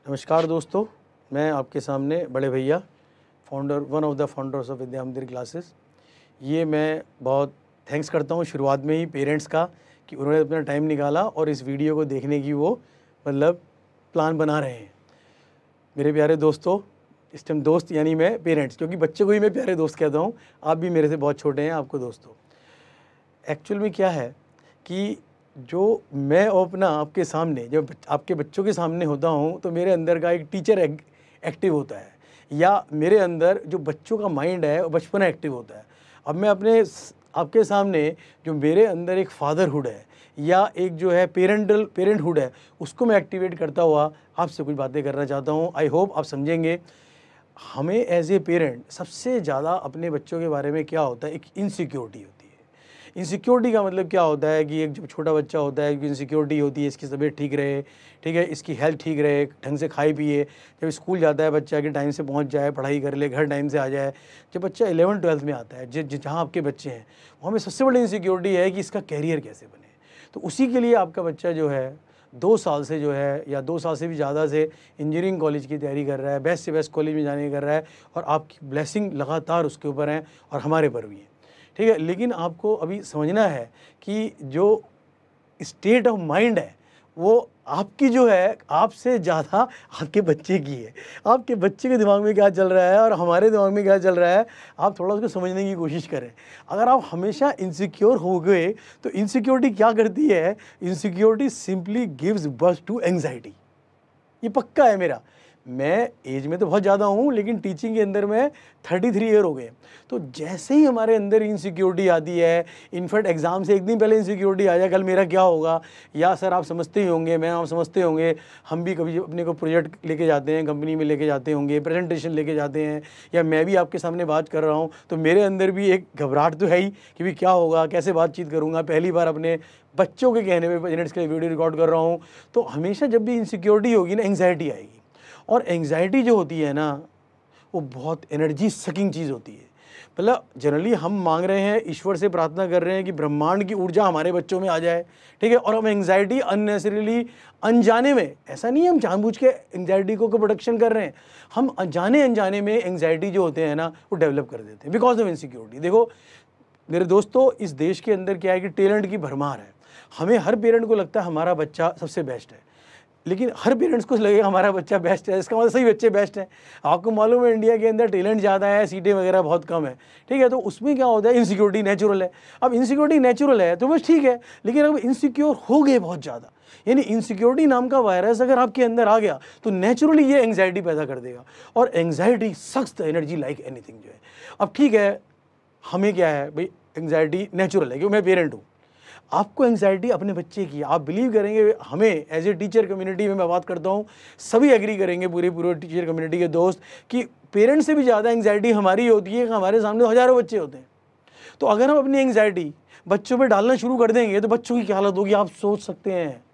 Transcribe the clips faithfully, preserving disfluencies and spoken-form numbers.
नमस्कार दोस्तों, मैं आपके सामने बड़े भैया, founder one of the founders of Vidyamandir classes. ये मैं बहुत थैंक्स करता हूँ शुरुआत में ही पेरेंट्स का कि उन्होंने अपना टाइम निकाला और इस वीडियो को देखने की वो मतलब प्लान बना रहे हैं। मेरे प्यारे दोस्तों, इस टाइम दोस्त यानी मैं पेरेंट्स, क्योंकि बच्चे को ही मैं प्यारे दोस्त कहता हूँ। आप भी मेरे से बहुत छोटे हैं, आपको दोस्तों। एक्चुअल में क्या है कि जो मैं अपना आपके सामने जब आपके बच्चों के सामने होता हूँ तो मेरे अंदर का एक टीचर एक्टिव होता है, या मेरे अंदर जो बच्चों का माइंड है वो बचपना एक्टिव होता है। अब मैं अपने आपके सामने जो मेरे अंदर एक फादरहुड है या एक जो है पेरेंटल पेरेंटहुड है, उसको मैं एक्टिवेट करता हुआ आपसे कुछ बातें करना चाहता हूँ। आई होप आप समझेंगे। हमें एज ए पेरेंट सबसे ज़्यादा अपने बच्चों के बारे में क्या होता है, एक इनसिक्योरिटी होती है। इनसिक्योरिटी का मतलब क्या होता है कि एक जब छोटा बच्चा होता है कि इनसिक्योरिटी होती है, इसकी तबीयत ठीक रहे, ठीक है, इसकी हेल्थ ठीक रहे, ढंग से खाए पिए, जब स्कूल जाता है बच्चा कि टाइम से पहुंच जाए, पढ़ाई कर ले, घर टाइम से आ जाए। जब बच्चा इलेवन ट्वेल्थ में आता है, जहाँ आपके बच्चे हैं, वहाँ में सबसे बड़ी इनसिक्योरिटी है कि इसका कैरियर कैसे बने। तो उसी के लिए आपका बच्चा जो है दो साल से जो है या दो साल से भी ज़्यादा से इंजीनियरिंग कॉलेज की तैयारी कर रहा है, बेस्ट से बेस्ट कॉलेज में जाने कर रहा है, और आपकी ब्लेसिंग लगातार उसके ऊपर है और हमारे पर भी है, ठीक है। लेकिन आपको अभी समझना है कि जो स्टेट ऑफ माइंड है वो आपकी जो है आपसे ज़्यादा आपके बच्चे की है। आपके बच्चे के दिमाग में क्या चल रहा है और हमारे दिमाग में क्या चल रहा है, आप थोड़ा उसको समझने की कोशिश करें। अगर आप हमेशा इनसिक्योर हो गए तो इनसिक्योरिटी क्या करती है, insecurity simply gives birth to anxiety. ये पक्का है मेरा। मैं एज में तो बहुत ज़्यादा हूँ, लेकिन टीचिंग के अंदर मैं थर्टी थ्री ईयर हो गए। तो जैसे ही हमारे अंदर इनसिक्योरिटी आती है, इनफैक्ट एग्ज़ाम से एक दिन पहले इनसिक्योरिटी आ जाए, कल मेरा क्या होगा, या सर आप समझते ही होंगे, मैं आप समझते होंगे, हम भी कभी अपने को प्रोजेक्ट लेके जाते हैं, कंपनी में लेके जाते होंगे, प्रेजेंटेशन लेके जाते हैं, या मैं भी आपके सामने बात कर रहा हूँ, तो मेरे अंदर भी एक घबराहट तो है ही कि भाई क्या होगा, कैसे बातचीत करूँगा। पहली बार अपने बच्चों के कहने पर पेरेंट्स के लिए वीडियो रिकॉर्ड कर रहा हूँ। तो हमेशा जब भी इनसिक्योरिटी होगी ना, एंग्जाइटी आएगी। और एंग्जाइटी जो होती है ना, वो बहुत एनर्जी सकिंग चीज़ होती है। मतलब जनरली हम मांग रहे हैं, ईश्वर से प्रार्थना कर रहे हैं कि ब्रह्मांड की ऊर्जा हमारे बच्चों में आ जाए, ठीक है, और हम एंग्जाइटी अननेसेसरीली अनजाने में, ऐसा नहीं है हम जानबूझ के एंग्जाइटी को प्रोडक्शन कर रहे हैं, हम अनजाने अनजाने में एंग्जाइटी जो होते हैं ना वो डेवलप कर देते हैं बिकॉज ऑफ इनसिक्योरिटी। देखो मेरे दोस्तों, इस देश के अंदर क्या है कि टैलेंट की भरमार है। हमें हर पेरेंट को लगता है हमारा बच्चा सबसे बेस्ट है, लेकिन हर पेरेंट्स को लगेगा हमारा बच्चा बेस्ट है, इसका मतलब सही बच्चे बेस्ट हैं। आपको मालूम है इंडिया के अंदर टैलेंट ज़्यादा है, सीटें वगैरह बहुत कम है, ठीक है। तो उसमें क्या होता है, इनसिक्योरिटी नेचुरल है। अब इनसिक्योरिटी नेचुरल है तो बस ठीक है, लेकिन अब इनसिक्योर हो गए बहुत ज़्यादा, यानी इनसिक्योरिटी नाम का वायरस अगर आपके अंदर आ गया तो नेचुरली ये एंग्जाइटी पैदा कर देगा, और एंग्जाइटी सख्त एनर्जी लाइक एनीथिंग जो है। अब ठीक है, हमें क्या है भाई, एंग्जाइटी नेचुरल है क्योंकि मैं पेरेंट हूँ। आपको एंग्जाइटी अपने बच्चे की, आप बिलीव करेंगे, हमें एज ए टीचर कम्युनिटी में मैं बात करता हूँ, सभी एग्री करेंगे, पूरे पूरे टीचर कम्युनिटी के दोस्त, कि पेरेंट्स से भी ज़्यादा एंग्जाइटी हमारी होती है कि हमारे सामने हज़ारों बच्चे होते हैं। तो अगर हम अपनी एंग्जाइटी बच्चों पे डालना शुरू कर देंगे तो बच्चों की क्या हालत होगी, आप सोच सकते हैं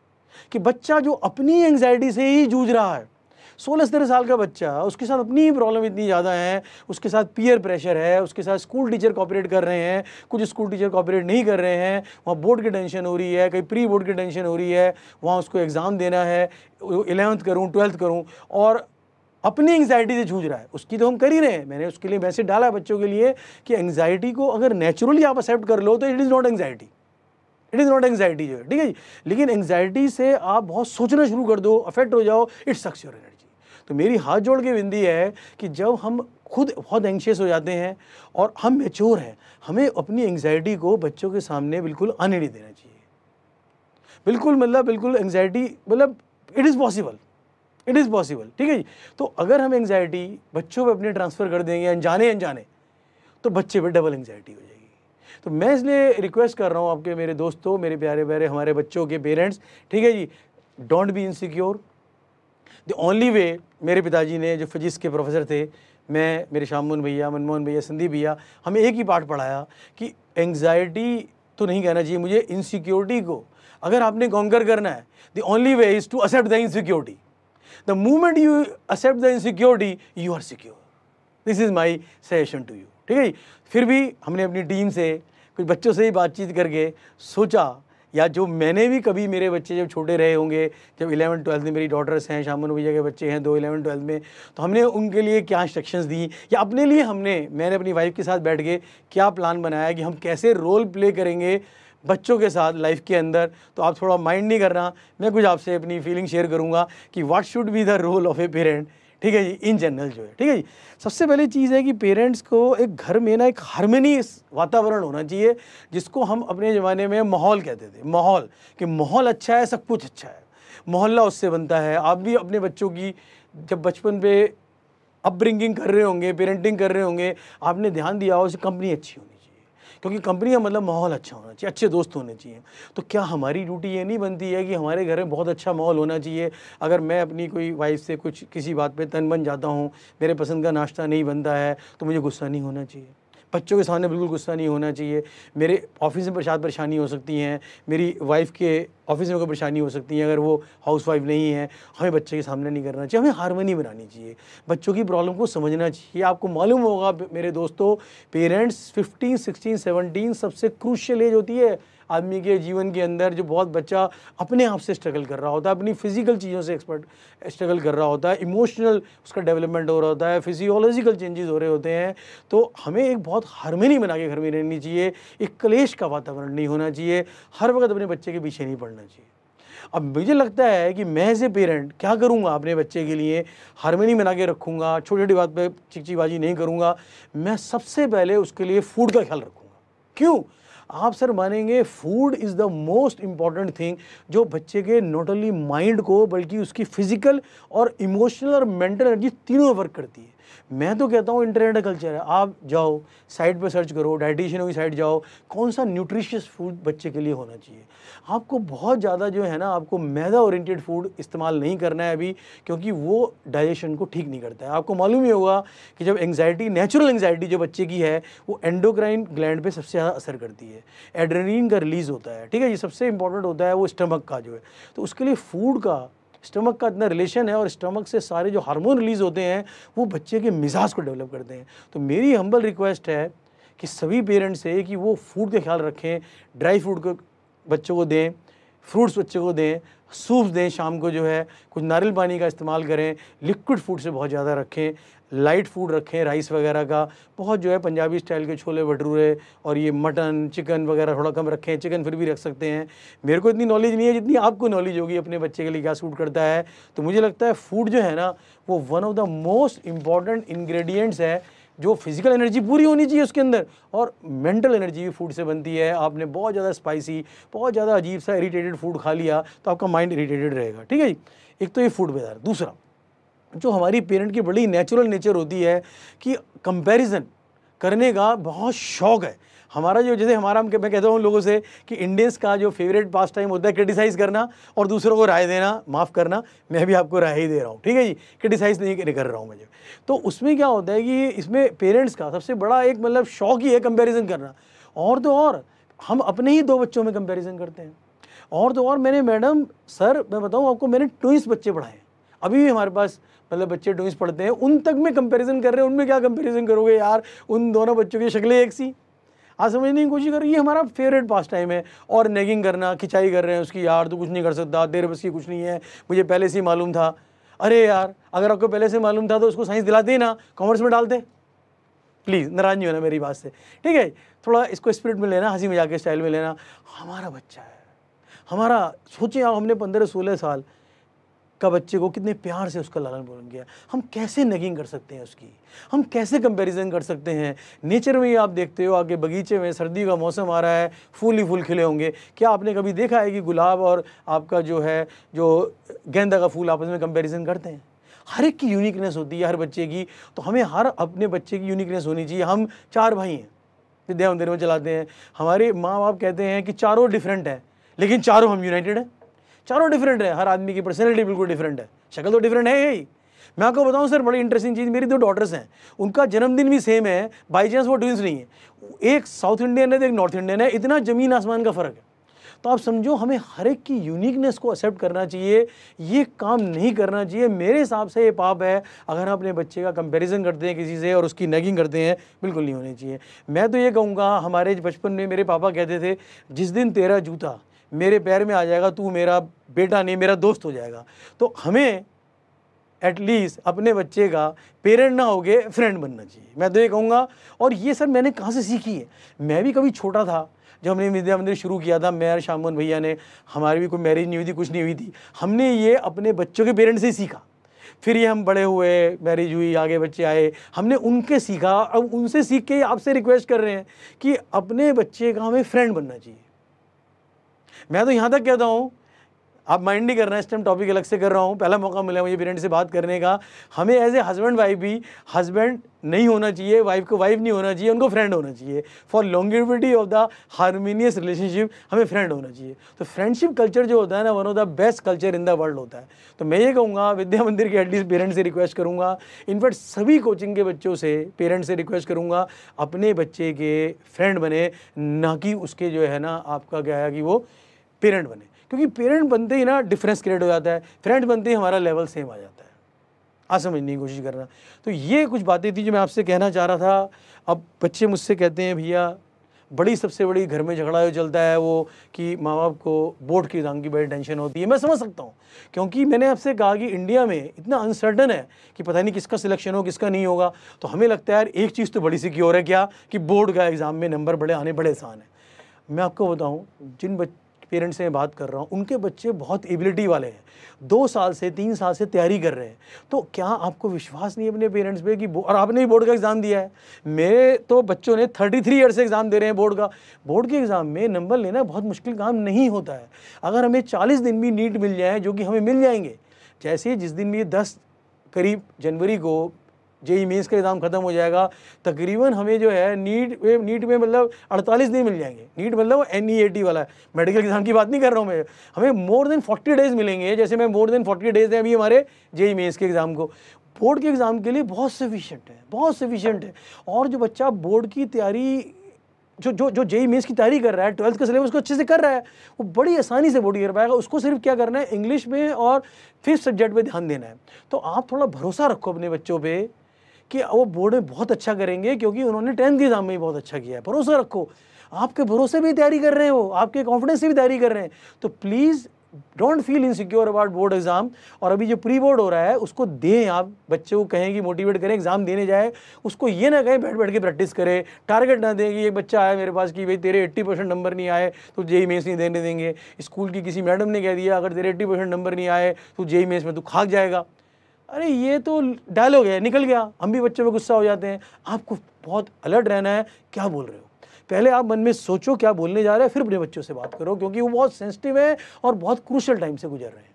कि बच्चा जो अपनी एंग्जाइटी से ही जूझ रहा है, सोलह सत्रह साल का बच्चा, उसके साथ अपनी ही प्रॉब्लम इतनी ज़्यादा है, उसके साथ पीयर प्रेशर है, उसके साथ स्कूल टीचर कॉपरेट कर रहे हैं, कुछ स्कूल टीचर कॉपरेट नहीं कर रहे हैं, वहाँ बोर्ड की टेंशन हो रही है, कहीं प्री बोर्ड की टेंशन हो रही है, वहाँ उसको एग्ज़ाम देना है, इलेवंथ करूँ ट्वेल्थ करूँ, और अपनी एंग्जाइटी से जूझ रहा है। उसकी तो हम कर ही रहे हैं। मैंने उसके लिए मैसेज डाला है बच्चों के लिए कि एंग्जाइटी को अगर नेचुरली आप एक्सेप्ट कर लो तो it is not anxiety, it is not anxiety जो है, ठीक है जी। लेकिन एंग्जाइटी से आप बहुत सोचना शुरू कर दो, अफेक्ट हो जाओ, इट सक्स योर एनर्जी। तो मेरी हाथ जोड़ के विनती है कि जब हम खुद बहुत एंग्शियस हो जाते हैं और हम मैच्योर हैं, हमें अपनी एंग्जाइटी को बच्चों के सामने बिल्कुल आने नहीं देना चाहिए। बिल्कुल मतलब बिल्कुल एंग्जाइटी मतलब it is possible, it is possible, ठीक है जी। तो अगर हम एंग्जाइटी बच्चों पे अपने ट्रांसफ़र कर देंगे अनजाने अनजाने, तो बच्चे पे डबल एंग्जाइटी हो जाएगी। तो मैं इसलिए रिक्वेस्ट कर रहा हूँ आपके मेरे दोस्तों, मेरे प्यारे प्यारे हमारे बच्चों के पेरेंट्स, ठीक है जी, don't be insecure. The only way, मेरे पिताजी ने जो फिजिक्स के प्रोफेसर थे, मैं, मेरे श्याममोहन भैया, मनमोहन भैया, संदीप भैया, हमें एक ही पाठ पढ़ाया कि एंग्जाइटी तो नहीं कहना चाहिए मुझे, इनसिक्योरिटी को अगर आपने कॉन्कर करना है, the only way is to accept the insecurity. The moment you accept the insecurity, you are secure. This is my suggestion to you, ठीक है जी। फिर भी हमने अपनी टीम से कुछ बच्चों से ही बातचीत करके सोचा या जो मैंने भी कभी, मेरे बच्चे जब छोटे रहे होंगे, जब इलेवन ट्वेल्थ में मेरी डॉटर्स हैं, शामनु भैया के बच्चे हैं दो इलेवन ट्वेल्थ में, तो हमने उनके लिए क्या इंस्ट्रक्शंस दी, या अपने लिए हमने मैंने अपनी वाइफ के साथ बैठ के क्या प्लान बनाया कि हम कैसे रोल प्ले करेंगे बच्चों के साथ लाइफ के अंदर। तो आप थोड़ा माइंड नहीं करना, मैं कुछ आपसे अपनी फीलिंग शेयर करूँगा कि what should be the role of a parent, ठीक है जी, इन जनरल जो है, ठीक है जी। सबसे पहली चीज़ है कि पेरेंट्स को एक घर में ना एक हार्मोनियस वातावरण होना चाहिए, जिसको हम अपने ज़माने में माहौल कहते थे। माहौल, कि माहौल अच्छा है सब कुछ अच्छा है, मोहल्ला उससे बनता है। आप भी अपने बच्चों की जब बचपन पे अपब्रिंगिंग कर रहे होंगे, पेरेंटिंग कर रहे होंगे, आपने ध्यान दिया हो, कंपनी अच्छी होनी चाहिए, क्योंकि कंपनी का मतलब माहौल अच्छा होना चाहिए, अच्छे दोस्त होने चाहिए। तो क्या हमारी ड्यूटी ये नहीं बनती है कि हमारे घर में बहुत अच्छा माहौल होना चाहिए? अगर मैं अपनी कोई वाइफ से कुछ किसी बात पे तन बन जाता हूँ, मेरे पसंद का नाश्ता नहीं बनता है, तो मुझे गुस्सा नहीं होना चाहिए, बच्चों के सामने बिल्कुल गुस्सा नहीं होना चाहिए। मेरे ऑफिस में प्रसाद परेशानी हो सकती हैं, मेरी वाइफ के ऑफिस में कोई परेशानी हो सकती है अगर वो हाउस वाइफ नहीं है, हमें बच्चे के सामने नहीं करना चाहिए, हमें हार्मनी बनानी चाहिए, बच्चों की प्रॉब्लम को समझना चाहिए। आपको मालूम होगा मेरे दोस्तों, पेरेंट्स फिफ्टीन सिक्सटीन सेवनटीन सबसे क्रूशियल एज होती है आदमी के जीवन के अंदर, जो बहुत बच्चा अपने आप से स्ट्रगल कर रहा होता है, अपनी फिजिकल चीज़ों से एक्सपर्ट स्ट्रगल कर रहा होता है, इमोशनल उसका डेवलपमेंट हो रहा होता है, फिजियोलॉजिकल चेंजेस हो रहे होते हैं। तो हमें एक बहुत हार्मनी बना के घर में रहनी चाहिए, एक क्लेश का वातावरण नहीं होना चाहिए, हर वक्त अपने बच्चे के पीछे नहीं पड़ना चाहिए। अब मुझे लगता है कि मैं एज ए पेरेंट क्या करूँगा अपने बच्चे के लिए, हार्मनी बना के रखूँगा, छोटी छोटी बात पे चिकचिबाजी नहीं करूँगा। मैं सबसे पहले उसके लिए फूड का ख्याल रखूँगा। क्यों? आप सर मानेंगे, food is the most important thing जो बच्चे के नॉट ओनली माइंड को बल्कि उसकी फिजिकल और इमोशनल और मेंटल एनर्जी तीनों वर्क करती है। मैं तो कहता हूँ इंटरनेट कल्चर है, आप जाओ साइट पे सर्च करो, डाइटिशियनों की साइट जाओ, कौन सा न्यूट्रिशियस फूड बच्चे के लिए होना चाहिए। आपको बहुत ज़्यादा जो है ना, आपको मैदा ओरिएंटेड फूड इस्तेमाल नहीं करना है अभी, क्योंकि वो डाइजेशन को ठीक नहीं करता है। आपको मालूम ही होगा कि जब एंग्जाइटी, नेचुरल एंग्जाइटी जो बच्चे की है, वो एंडोक्राइन ग्लैंड पे सबसे ज़्यादा असर करती है, एड्रेनलिन का रिलीज़ होता है, ठीक है। ये सबसे इंपॉर्टेंट होता है वो स्टमक का जो है, तो उसके लिए फूड का, स्टमक का इतना रिलेशन है, और स्टमक से सारे जो हार्मोन रिलीज़ होते हैं वो बच्चे के मिजाज को डेवलप करते हैं। तो मेरी हम्बल रिक्वेस्ट है कि सभी पेरेंट्स से कि वो फूड का ख्याल रखें, ड्राई फूड को बच्चों को दें, फ्रूट्स बच्चों को दें, सूप्स दें, शाम को जो है कुछ नारियल पानी का इस्तेमाल करें, लिक्विड फूड से बहुत ज़्यादा रखें, लाइट फूड रखें, राइस वगैरह का बहुत जो है पंजाबी स्टाइल के छोले भटूरे और ये मटन चिकन वगैरह थोड़ा कम रखें, चिकन फिर भी रख सकते हैं। मेरे को इतनी नॉलेज नहीं है जितनी आपको नॉलेज होगी अपने बच्चे के लिए क्या सूट करता है। तो मुझे लगता है फूड जो है ना, वो one of the most important ingredients है, जो फिजिकल एनर्जी पूरी होनी चाहिए उसके अंदर, और मेंटल एनर्जी भी फूड से बनती है। आपने बहुत ज़्यादा स्पाइसी, बहुत ज़्यादा अजीब सा इरिटेटेड फूड खा लिया तो आपका माइंड इरिटेटेड रहेगा, ठीक है जी। एक तो ये फूड बेदार। दूसरा, जो हमारी पेरेंट की बड़ी नेचुरल नेचर होती है कि कंपैरिजन करने का बहुत शौक़ है हमारा। जो जैसे हमारा, मैं कहता हूँ लोगों से कि इंडियंस का जो फेवरेट पास टाइम होता है क्रिटिसाइज़ करना और दूसरों को राय देना। माफ़ करना, मैं भी आपको राय ही दे रहा हूँ, ठीक है जी, क्रिटिसाइज़ नहीं कर रहा हूँ मुझे। तो उसमें क्या होता है कि इसमें पेरेंट्स का सबसे बड़ा एक मतलब शौक़ ही है कंपैरिजन करना। और तो और हम अपने ही दो बच्चों में कंपैरिजन करते हैं। और तो और मैंने, मैडम सर मैं बताऊँ आपको, मैंने ट्विंस बच्चे पढ़ाए हैं, अभी भी हमारे पास मतलब बच्चे ट्विंस पढ़ते हैं, उन तक में कंपैरिजन कर रहे हैं। उनमें क्या कंपैरिजन करोगे यार, उन दोनों बच्चों की शक्लें एक सी। आप समझने की कोशिश करो, ये हमारा फेवरेट पास टाइम है। और नेगिंग करना, खिंचाई कर रहे हैं उसकी, यार तू कुछ नहीं कर सकता, तेरे बस की कुछ नहीं है, मुझे पहले से ही मालूम था। अरे यार, अगर आपको पहले से मालूम था तो उसको साइंस दिलाते ही ना, कॉमर्स में डालते। प्लीज़ नाराज़ नहीं होना मेरी बात से, ठीक है। थोड़ा इसको स्पिरिट में लेना, हंसी मजाक के स्टाइल में लेना। हमारा बच्चा है, हमारा, सोचिए आप, हमने पंद्रह सोलह साल का बच्चे को कितने प्यार से उसका लालन पालन किया। हम कैसे नगिंग कर सकते हैं उसकी, हम कैसे कंपैरिजन कर सकते हैं। नेचर में ही आप देखते हो, आगे बगीचे में सर्दी का मौसम आ रहा है, फूल ही फूल खिले होंगे। क्या आपने कभी देखा है कि गुलाब और आपका जो है जो गेंदा का फूल आपस में कंपैरिजन करते हैं? हर एक की यूनिकनेस होती है हर बच्चे की। तो हमें हर अपने बच्चे की यूनिकनेस होनी चाहिए। हम चार भाई हैं, विद्यामंदिर में चलाते हैं, हमारे माँ बाप कहते हैं कि चारों डिफरेंट हैं, लेकिन चारों हम यूनाइटेड हैं। चारों डिफरेंट है, हर आदमी की पर्सनैलिटी बिल्कुल डिफरेंट है, शक्ल तो डिफरेंट है यही। मैं आपको बताऊं सर, बड़ी इंटरेस्टिंग चीज़, मेरी दो डॉटर्स हैं, उनका जन्मदिन भी सेम है, बाई चांस वो ट्विंस नहीं है। एक साउथ इंडियन है तो एक नॉर्थ इंडियन है, इतना ज़मीन आसमान का फ़र्क है। तो आप समझो, हमें हर एक की यूनिकनेस को एक्सेप्ट करना चाहिए, ये काम नहीं करना चाहिए। मेरे हिसाब से ये पाप है अगर हम अपने बच्चे का कंपैरिजन करते हैं किसी से और उसकी नगिंग करते हैं, बिल्कुल नहीं होनी चाहिए। मैं तो ये कहूँगा, हमारे बचपन में मेरे पापा कहते थे, जिस दिन तेरा जूता मेरे पैर में आ जाएगा, तू मेरा बेटा नहीं मेरा दोस्त हो जाएगा। तो हमें एटलीस्ट अपने बच्चे का पेरेंट ना होके फ्रेंड बनना चाहिए, मैं तो ये कहूँगा। और ये सर मैंने कहाँ से सीखी है, मैं भी कभी छोटा था जब हमने विद्या मंदिर शुरू किया था, मैं और श्यामन भैया ने, हमारी भी कोई मैरिज नहीं हुई थी, कुछ नहीं हुई थी, हमने ये अपने बच्चों के पेरेंट्स से ही सीखा। फिर ये हम बड़े हुए, मैरिज हुई, आगे बच्चे आए, हमने उनके सीखा। अब उनसे सीख के आपसे रिक्वेस्ट कर रहे हैं कि अपने बच्चे का हमें फ्रेंड बनना चाहिए। मैं तो यहाँ तक कहता हूँ, आप माइंड नहीं करना, इस टाइम टॉपिक अलग से कर रहा हूँ, पहला मौका मिला मुझे पेरेंट्स से बात करने का। हमें एज ए हस्बैंड वाइफ भी हस्बैंड नहीं होना चाहिए, वाइफ को वाइफ नहीं होना चाहिए, उनको फ्रेंड होना चाहिए। For longevity of the harmonious relationship हमें फ्रेंड होना चाहिए। तो फ्रेंडशिप कल्चर जो होता है ना, one of the best culture in the world होता है। तो मैं ये कहूँगा, विद्या मंदिर के एटलीस्ट पेरेंट्स से रिक्वेस्ट करूँगा, इनफैक्ट सभी कोचिंग के बच्चों से, पेरेंट्स से रिक्वेस्ट करूँगा, अपने बच्चे के फ्रेंड बने, ना कि उसके जो है ना आपका क्या है कि वो पेरेंट बने। क्योंकि पेरेंट बनते ही ना डिफरेंस क्रिएट हो जाता है, फ्रेंड बनते ही हमारा लेवल सेम आ जाता है। आ समझने की कोशिश करना। तो ये कुछ बातें थी जो मैं आपसे कहना चाह रहा था। अब बच्चे मुझसे कहते हैं, भैया बड़ी सबसे बड़ी घर में झगड़ा जो चलता है वो कि माँ बाप को बोर्ड की एग्ज़ाम की बड़ी टेंशन होती है। मैं समझ सकता हूँ, क्योंकि मैंने आपसे कहा कि इंडिया में इतना अनसर्टन है कि पता नहीं किसका सिलेक्शन हो, किसका नहीं होगा। तो हमें लगता है यार एक चीज़ तो बड़ी सिक्योर है, क्या कि बोर्ड का एग्ज़ाम में नंबर बड़े आने बड़े आसान है। मैं आपको बताऊँ, जिन बच्चे पेरेंट्स से बात कर रहा हूँ, उनके बच्चे बहुत एबिलिटी वाले हैं, दो साल से तीन साल से तैयारी कर रहे हैं। तो क्या आपको विश्वास नहीं है अपने पेरेंट्स पे कि, और आपने ही बोर्ड का एग्ज़ाम दिया है, मेरे तो बच्चों ने तैंतीस ईयर से एग्ज़ाम दे रहे हैं बोर्ड का। बोर्ड के एग्ज़ाम में नंबर लेना बहुत मुश्किल काम नहीं होता है। अगर हमें चालीस दिन भी नीट मिल जाए, जो कि हमें मिल जाएंगे, जैसे जिस दिन भी दस करीब जनवरी को जेई मेंस का एग्ज़ाम खत्म हो जाएगा, तकरीबन हमें जो है नीट में नीट में मतलब अड़तालीस दिन मिल जाएंगे। नीट मतलब एन ई ए टी वाला है, मेडिकल एग्ज़ाम की बात नहीं कर रहा हूँ मैं। हमें मोर देन फोर्टी डेज़ मिलेंगे, जैसे मैं मोर देन फोर्टी डेज़ हैं अभी हमारे जेई मेंस के एग्ज़ाम को। बोर्ड के एग्ज़ाम के लिए बहुत सफिशिएंट है, बहुत सफिशिएंट है। और जो बच्चा बोर्ड की तैयारी, जो जो जो जेई मेंस की तैयारी कर रहा है, ट्वेल्थ का सिलेबस को अच्छे से कर रहा है, वो बड़ी आसानी से बोर्ड कर पाएगा। उसको सिर्फ क्या करना है, इंग्लिश में और फिफ्थ सब्जेक्ट पे ध्यान देना है। तो आप थोड़ा भरोसा रखो अपने बच्चों पे कि वो बोर्ड में बहुत अच्छा करेंगे, क्योंकि उन्होंने टेंथ के एग्जाम में ही बहुत अच्छा किया है। भरोसा रखो, आपके भरोसे भी तैयारी कर रहे हैं वो, आपके कॉन्फिडेंस से भी तैयारी कर रहे हैं। तो please don't feel insecure about board exam. और अभी जो प्री बोर्ड हो रहा है उसको दें, आप बच्चे को कहें कि मोटिवेट करें, एग्जाम देने जाए, उसको ये ना कहें बैठ बैठ के प्रैक्टिस करे, टारगेट ना दें कि एक बच्चा आया मेरे पास कि भाई तेरे अस्सी परसेंट नंबर नहीं आए तो जेई मेंस नहीं देने देंगे। स्कूल की किसी मैडम ने कह दिया अगर तेरे अस्सी परसेंट नंबर नहीं आए तो जेई मेंस में तू खाक जाएगा। अरे ये तो डायलॉग है, निकल गया। हम भी बच्चों में गुस्सा हो जाते हैं। आपको बहुत अलर्ट रहना है, क्या बोल रहे हो, पहले आप मन में सोचो क्या बोलने जा रहे हैं, फिर अपने बच्चों से बात करो, क्योंकि वो बहुत सेंसिटिव है और बहुत क्रूशियल टाइम से गुजर रहे हैं।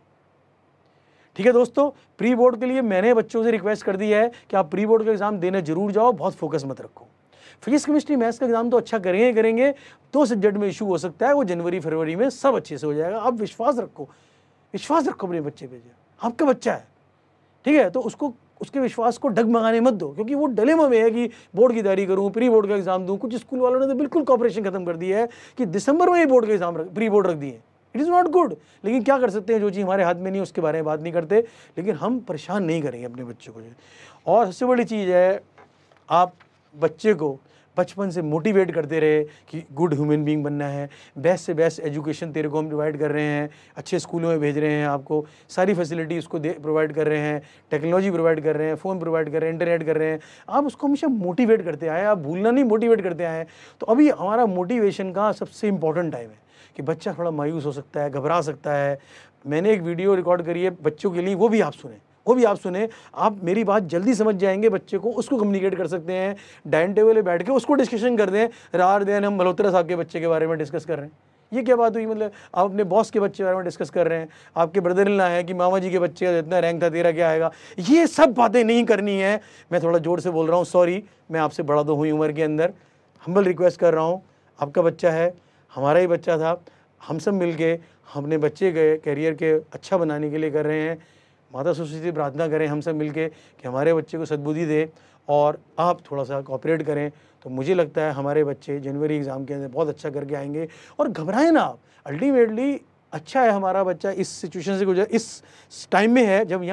ठीक है दोस्तों, प्री बोर्ड के लिए मैंने बच्चों से रिक्वेस्ट कर दी है कि आप प्री बोर्ड का एग्जाम देने जरूर जाओ, बहुत फोकस मत रखो। फिजिक्स केमिस्ट्री मैथ्स का एग्जाम तो अच्छा करेंगे करेंगे, दो सब्जेक्ट में इशू हो सकता है, वो जनवरी फरवरी में सब अच्छे से हो जाएगा। आप विश्वास रखो, विश्वास रखो अपने बच्चे पे, आपका बच्चा है, ठीक है। तो उसको उसके विश्वास को डगमगाने मत दो, क्योंकि वो डिलेमा में है कि बोर्ड की तैयारी करूं, प्री बोर्ड का एग्जाम दूं। कुछ स्कूल वालों ने तो बिल्कुल कॉपरेशन खत्म कर दी है कि दिसंबर में ही बोर्ड का एग्जाम प्री बोर्ड रख दिए। इट इज़ नॉट गुड, लेकिन क्या कर सकते हैं, जो चीज़ हमारे हाथ में नहीं उसके बारे में बात नहीं करते। लेकिन हम परेशान नहीं करेंगे अपने बच्चों को। और सबसे बड़ी चीज़ है, आप बच्चे को बचपन से मोटिवेट करते रहे कि गुड ह्यूमन बीइंग बनना है, बेस्ट से बेस्ट एजुकेशन तेरे को हम प्रोवाइड कर रहे हैं, अच्छे स्कूलों में भेज रहे हैं, आपको सारी फैसिलिटी उसको दे प्रोवाइड कर रहे हैं, टेक्नोलॉजी प्रोवाइड कर रहे हैं, फ़ोन प्रोवाइड कर रहे हैं, इंटरनेट कर रहे हैं। आप उसको हमेशा मोटिवेट करते आए, आप भूलना नहीं, मोटिवेट करते आए। तो अभी हमारा मोटिवेशन का सबसे इंपॉर्टेंट टाइम है कि बच्चा थोड़ा मायूस हो सकता है, घबरा सकता है। मैंने एक वीडियो रिकॉर्ड करी है बच्चों के लिए, वो भी आप सुने वो भी आप सुने आप मेरी बात जल्दी समझ जाएंगे, बच्चे को उसको कम्युनिकेट कर सकते हैं। डाइनिंग टेबल पे बैठ के उसको डिस्कशन कर दें, रार देन हम मल्होत्रा साहब के बच्चे के बारे में डिस्कस कर रहे हैं। ये क्या बात हुई, मतलब आप अपने बॉस के बच्चे के बारे में डिस्कस कर रहे हैं, आपके ब्रदर इन लॉ है कि मामा जी के बच्चे का जितना रैंक था तेरा क्या आएगा। ये सब बातें नहीं करनी है। मैं थोड़ा जोर से बोल रहा हूँ, सॉरी, मैं आपसे बड़ा तो हुई उम्र के अंदर, हम्बल रिक्वेस्ट कर रहा हूँ। आपका बच्चा है, हमारा ही बच्चा था, हम सब मिल के अपने बच्चे के कैरियर के अच्छा बनाने के लिए कर रहे हैं। माता सरस्वती से प्रार्थना करें हम सब मिलके कि हमारे बच्चे को सद्बुद्धि दे और आप थोड़ा सा कोऑपरेट करें। तो मुझे लगता है हमारे बच्चे जनवरी एग्ज़ाम के अंदर बहुत अच्छा करके आएंगे। और घबराएं ना आप, अल्टीमेटली अच्छा है हमारा बच्चा इस सिचुएशन से गुजर, इस टाइम में है जब यहाँ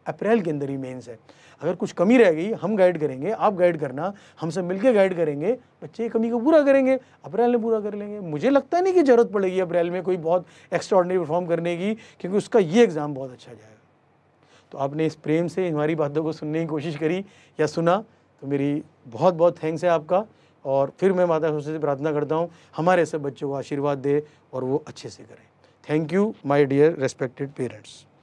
अप्रैल के अंदर ही मेंस है। अगर कुछ कमी रह गई हम गाइड करेंगे, आप गाइड करना, हमसे मिलकर गाइड करेंगे, बच्चे कमी को पूरा करेंगे, अप्रैल में पूरा कर लेंगे। मुझे लगता नहीं कि ज़रूरत पड़ेगी अप्रैल में कोई बहुत एक्स्ट्राऑर्डिनरी परफॉर्म करने की, क्योंकि उसका ये एग्ज़ाम बहुत अच्छा जाएगा। तो आपने इस प्रेम से हमारी बातों को सुनने की कोशिश करी या सुना, तो मेरी बहुत बहुत थैंक्स है आपका। और फिर मैं माता सरस्वती से प्रार्थना करता हूँ हमारे सब बच्चों को आशीर्वाद दे और वो अच्छे से करें। Thank you my dear respected parents.